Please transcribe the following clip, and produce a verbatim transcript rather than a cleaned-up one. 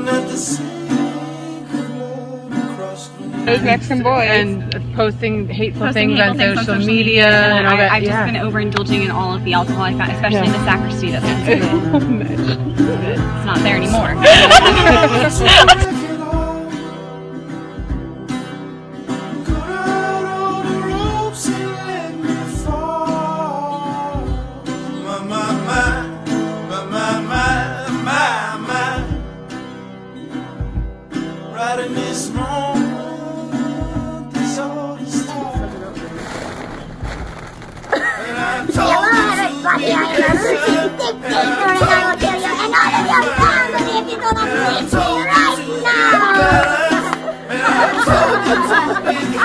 Those Mexican boys. And posting hateful posting things, hateful on, things social on social media. media. And all I, that. I've yeah. just been overindulging in all of the alcohol I found, especially Yeah. in the sacristy. That's it's not there anymore. In this moment, this all the stuff. And I told Everybody, I am a Russian dictator, and I will kill you and all of your family if you do not leave me right now. And I told you to be